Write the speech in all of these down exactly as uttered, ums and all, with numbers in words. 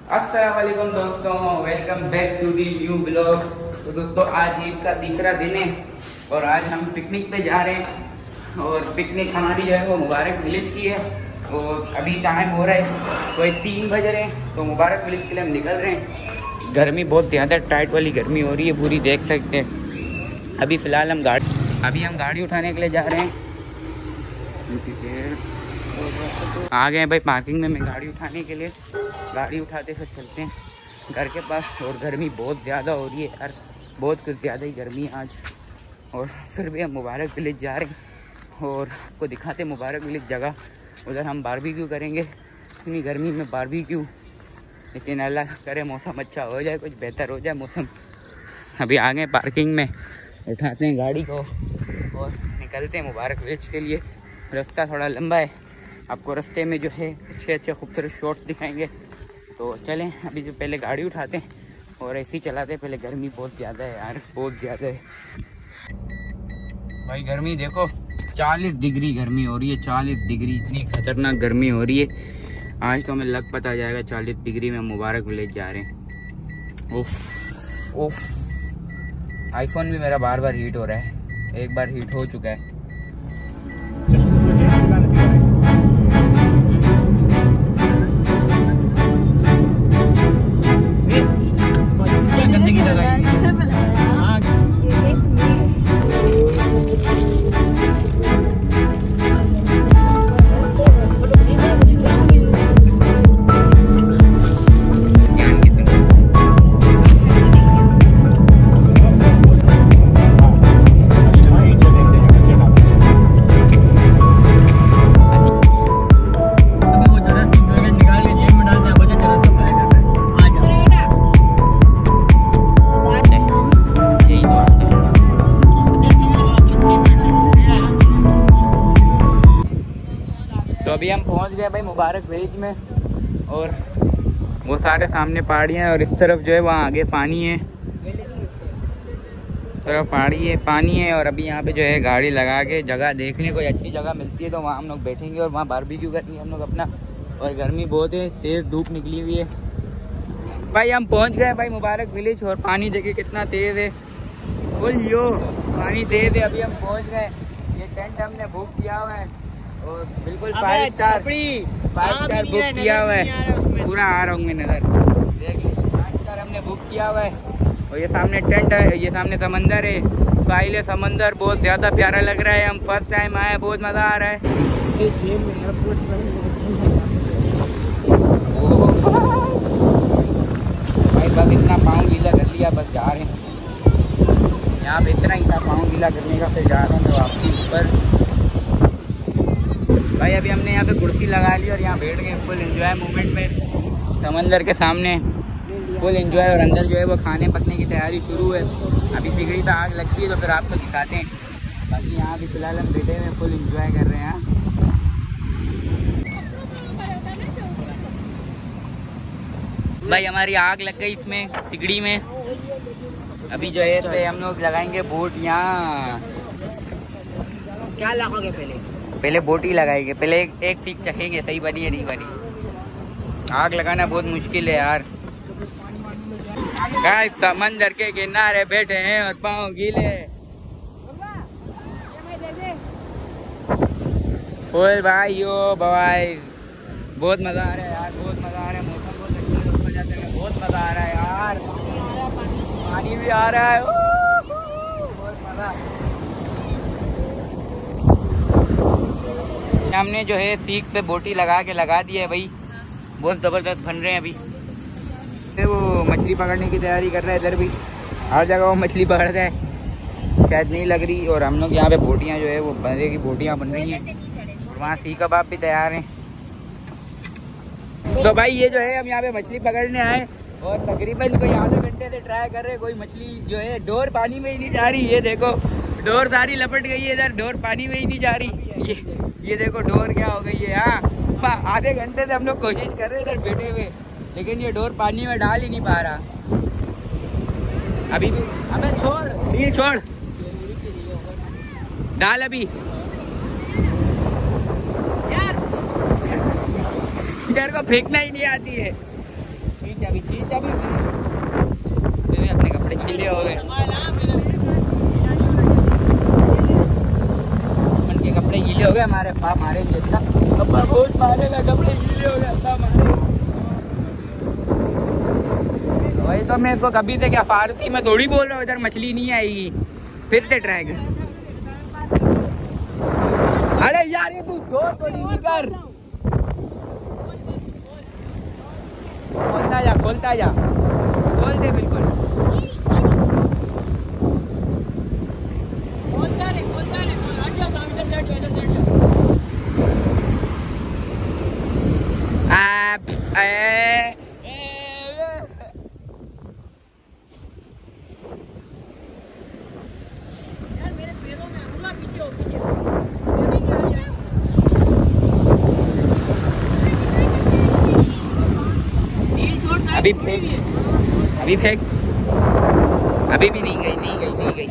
अस्सलाम वालेकुम दोस्तों, welcome back to the new blog. तो दोस्तों आज ईद का तीसरा दिन है और आज हम पिकनिक पे जा रहे हैं और पिकनिक हमारी जो है वो मुबारक विलेज की है और अभी टाइम हो रहा है कोई तीन बज रहे हैं। तो मुबारक विलेज के लिए हम निकल रहे हैं। गर्मी बहुत ज़्यादा टाइट वाली गर्मी हो रही है पूरी, देख सकते हैं। अभी फ़िलहाल हम गाड़ी अभी हम गाड़ी उठाने के लिए जा रहे हैं। आ गए भाई पार्किंग में, मैं गाड़ी उठाने के लिए गाड़ी उठाते फिर चलते हैं घर के पास। और गर्मी बहुत ज़्यादा हो रही है यार, बहुत कुछ ज़्यादा ही गर्मी है आज। और फिर भी हम मुबारक विलेज जा रहे हैं और आपको दिखाते मुबारक विलेज जगह। उधर हम बारबेक्यू करेंगे, इतनी गर्मी में बारबेक्यू। लेकिन अल्लाह करे मौसम अच्छा हो जाए, कुछ बेहतर हो जाए मौसम। अभी आ गए पार्किंग में, उठाते हैं गाड़ी को और निकलते हैं मुबारक विलेज के लिए। रास्ता थोड़ा लंबा है, आपको रास्ते में जो है अच्छे अच्छे खूबसूरत शॉट्स दिखाएंगे। तो चलें अभी जो पहले गाड़ी उठाते हैं और ऐसे ही चलाते हैं। पहले गर्मी बहुत ज़्यादा है यार, बहुत ज़्यादा है भाई। गर्मी देखो, चालीस डिग्री गर्मी हो रही है, चालीस डिग्री, इतनी खतरनाक गर्मी हो रही है। आज तो हमें लग पता जाएगा चालीस डिग्री में मुबारक विलेज जा रहे हैं। उफ उफ, आईफोन भी मेरा बार बार हीट हो रहा है, एक बार हीट हो चुका है। अभी हम पहुंच गए भाई मुबारक विलेज में और वो सारे सामने पहाड़ियाँ हैं और इस तरफ जो है वहाँ आगे पानी है, इस तरफ पहाड़ी है, पानी है। और अभी यहाँ पे जो है गाड़ी लगा के जगह देखने कोई अच्छी जगह मिलती है तो वहाँ हम लोग बैठेंगे और वहाँ बारबेक्यू करेंगे हम लोग अपना। और गर्मी बहुत है, तेज़ धूप निकली हुई है भाई। हम पहुँच गए भाई मुबारक विलेज और पानी देखे कितना तेज़ है, फुल यो पानी तेज़ है। अभी हम पहुँच गए, ये टेंट हमने बुक किया हुआ है और बिल्कुल five star five star book किया हुआ है। पूरा आ रहा हूँ मैं नज़र, देख लीजिए फाइव स्टार हमने बुक किया हुआ है। और ये सामने टेंट है, ये सामने समंदर है, साहिल समंदर बहुत ज़्यादा प्यारा लग रहा है। हम फर्स्ट टाइम आए, बहुत मज़ा आ रहा है। भाई बस इतना पाँव गीला कर लिया, बस जा रहे हैं। यहाँ पे इतना ही था पाँव गीला करने का, फिर जा रहा हूँ वापसी ऊपर। भाई अभी हमने यहाँ पे कुर्सी लगा ली और यहाँ बैठ गए फुल एंजॉय मोमेंट में, समंदर के सामने फुल एंजॉय। और अंदर जो है वो खाने पकने की तैयारी शुरू है। अभी सिगड़ी पे आग लगती है तो फिर आपको दिखाते हैं। बाकी यहाँ भी फिलहाल हम बैठे हुए फुल एंजॉय कर रहे हैं। भाई हमारी आग लग गई इसमें सिगड़ी में। अभी जो है पे हम लोग लगाएंगे बोट। यहाँ क्या लगाओगे? पहले पहले बोट ही लगाएंगे, पहले एक एक सीख चखेंगे सही बनी है नहीं बनी। आग लगाना बहुत मुश्किल है यार। गाइस समंदर के किनारे बैठे हैं और पाँव गीले। फुल भाई यो भाई, बहुत मजा आ रहा है यार, बहुत मजा आ रहा है। मौसम बहुत अच्छा है, वजह से बहुत मजा आ रहा है यार। पानी भी आ रहा है, बहुत मजा। हमने जो है सीख पे बोटी लगा के लगा दी है भाई, बहुत ज़बरदस्त बन रहे हैं। अभी वो मछली पकड़ने की तैयारी कर रहा है, इधर भी हर जगह वो मछली पकड़ रहा है, शायद नहीं लग रही। और हम लोग यहाँ पे बोटियाँ जो है वो बंदे की बोटियाँ बन रही हैं और वहाँ सीख कबाब भी तैयार हैं। तो भाई ये जो है हम यहाँ पे मछली पकड़ने आए और तकरीबन कोई आधे घंटे से ट्राई कर रहे, कोई मछली जो है डोर पानी में ही नहीं जा रही। ये देखो डोर सारी लपट गई है इधर, डोर पानी में ही नहीं जा रही। ये ये देखो डोर क्या हो गई है। हाँ आधे घंटे से हम लोग कोशिश कर रहे इधर बैठे हुए, लेकिन ये डोर पानी में डाल ही नहीं पा रहा अभी भी। अबे छोड़, ये छोड़, डाल अभी यार। तेरे को फेंकना ही नहीं आती है। अभी खींच अभी फिर अपने कपड़े गीले हो गए, उनके कपड़े गीले हो गए, हमारे पाप मारे था पापा बहुत मारेगा, कपड़े गीले हो गए पापा मारे। वही तो मैं इसको कभी से क्या फारसी में थोड़ी बोल रहा हूँ, इधर मछली नहीं आएगी फिर से ट्रैक। अरे यार ये तू दो तो नहीं कर, खोलता जा खोलता जा, खोल दे बिल्कुल। आप ए अभी फेंक, अभी फेंक, अभी भी नहीं गई नहीं गई नहीं गई।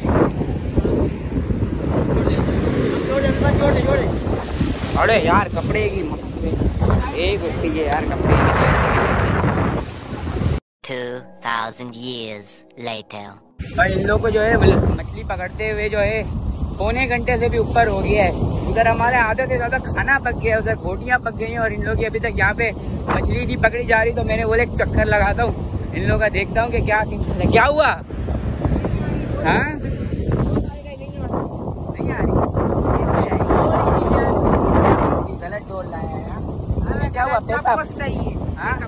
अरे यार कपड़े की एक उठी है यार, कपड़े की। two thousand years later. और इन लोग को जो है मछली पकड़ते हुए जो है पौने घंटे से भी ऊपर हो गया है। उधर हमारे आधे से ज्यादा खाना पक गया है, उधर बोटियां पक गई हैं और इन लोग की अभी तक यहाँ पे मछली नहीं पकड़ी जा रही। तो मैंने बोले एक चक्कर लगाता हूँ इन लोगों का, देखता हूँ कि क्या सीन है। क्या हुआ? हाँ नहीं आ रही, गलत डोल लाया है। क्या हुआ? पेपर सही है। हाँ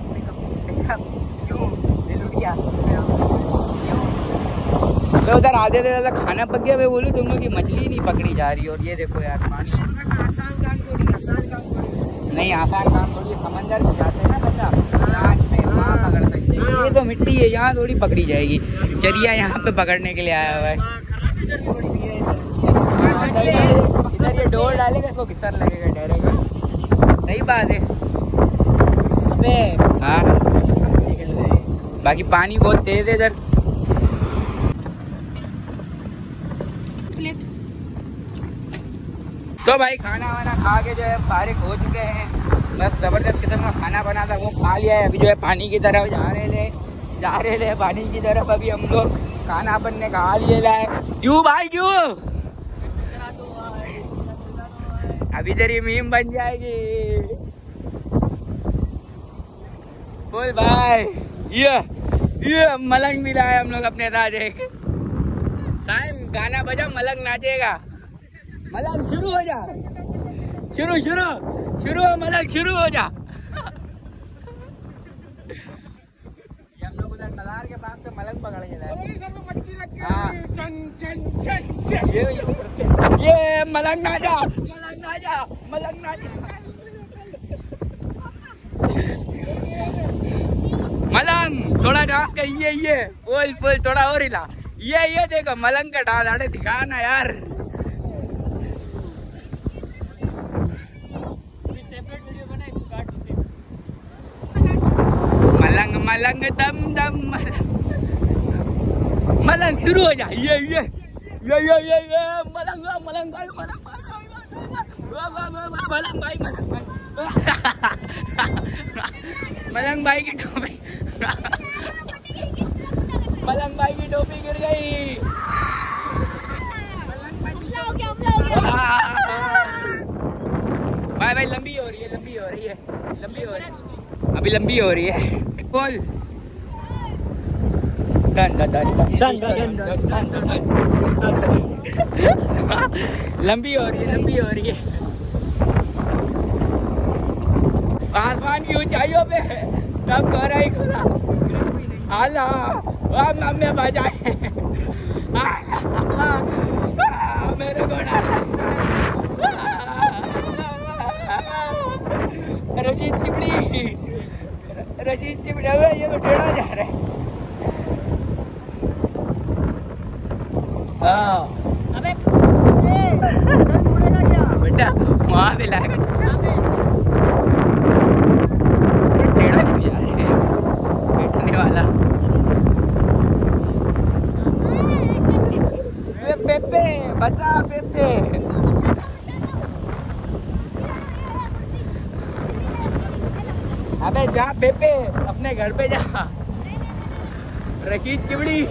तो उधर आधे से ज्यादा खाना पक गया। मैं बोलूँ तुम लोग की मछली नहीं पकड़ी जा रही। और ये देखो यार पानी आसान काम थोड़ी, आसान काम नहीं, आसान काम थोड़ी। समंदर में जाते हैं ना बच्चा, नाच में वहाँ पकड़ सकते हैं। ये तो मिट्टी है, यहाँ थोड़ी पकड़ी जाएगी। चरिया यहाँ पे पकड़ने के लिए आया हुआ है। इधर ये डोर डालेगा, इसको किसान लगेगा डरेगा। सही बात है। अबे हाँ, बाकी पानी बहुत तेज है इधर। तो भाई खाना वाना खा के जो है फारिग हो चुके हैं। बस जबरदस्त किस्म का खाना बना था वो खा लिया है। अभी जो है पानी की तरफ जा रहे ले जा रहे ले पानी की तरफ अभी हम लोग खाना अपन ने खा लिए लाए। क्यों भाई क्यों? अभी तेरी मीम बन जाएगी। बोल भाई। ये ये मलंग भी लाए हम लोग अपने साथ। एक गाना बजा, मलंग नाचेगा। मलंग शुरू हो जा, शुरू शुरू शुरू हो मलंग, शुरू हो जा। ये हम लोग उधर मजार के पास से मलंग पकड़ के लाए। हाँ ये ये मलंग नाचा, मलंग नाचा, मलंग नाचा। मलंग थोड़ा डांस कर, ये ये फुल फुल थोड़ा और हिला। ये ये देखो मलंग का डांस, अरे दिखाना यार। मलंग मलंग दम दम मलंग, मलंग शुरू हो जा। ये ये ये ये ये ये मलंग मलंग भाई, मलंग मलंग भाई, मलंग भाई, मलंग भाई की टोपी, मलंग भाई की टोपी गिर गई। भाई भाई लंबी हो रही है, लंबी हो रही है, लंबी हो रही है, अभी लंबी हो रही है। बोल डन डन डन डन लंबी हो रही है, लंबी हो रही है। आसमान की ऊंचाइयों पे सब हो रहा ही खुला। आला वाह मम्मी बजाए मेरे को रजीत चिपड़ी, रजीत चिपड़ी। हुए ये तो टेढ़ा जा रहा है। अबे उड़ेगा क्या बेटा? वहाँ पे लाएगा टेढ़ा क्यों जा रहा है बैठने वाला? पेपे बचा, पेपे अबे जा पेपे। अपने घर पे जा। रशीद चिमड़ी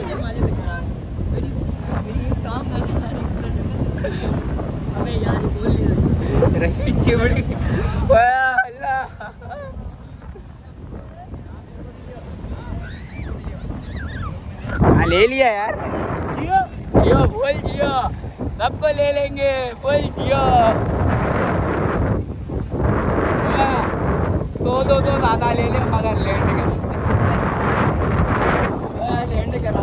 रशीद चिमड़ी अल्लाह। हाँ ले लिया यार। जियो जियो फुल जियो, सबको ले लेंगे फुल जियो। दो दो दो दादा ले ले मगर लैंड करा लैंड करा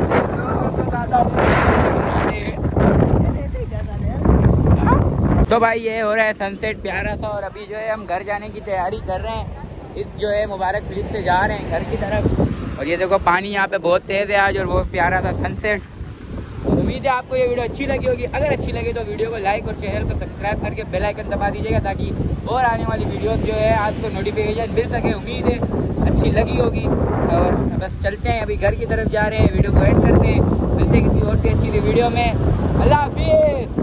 तो भाई ये हो रहा है सनसेट प्यारा सा। और अभी जो है हम घर जाने की तैयारी कर रहे हैं। इस जो है मुबारक ब्रिज से जा रहे हैं घर की तरफ। और ये देखो पानी यहाँ पे बहुत तेज़ है आज और बहुत प्यारा सा सनसेट। और उम्मीद है आपको ये वीडियो अच्छी लगी होगी। अगर अच्छी लगी तो वीडियो को लाइक और चैनल को सब्सक्राइब करके बेल आइकन दबा दीजिएगा ताकि और आने वाली वीडियोस जो है आपको नोटिफिकेशन मिल सके। उम्मीद है अच्छी लगी होगी। और बस चलते हैं, अभी घर की तरफ जा रहे हैं। वीडियो को एंड करते हैं, मिलते हैं किसी और से अच्छी वीडियो में। अल्लाह हाफिज़।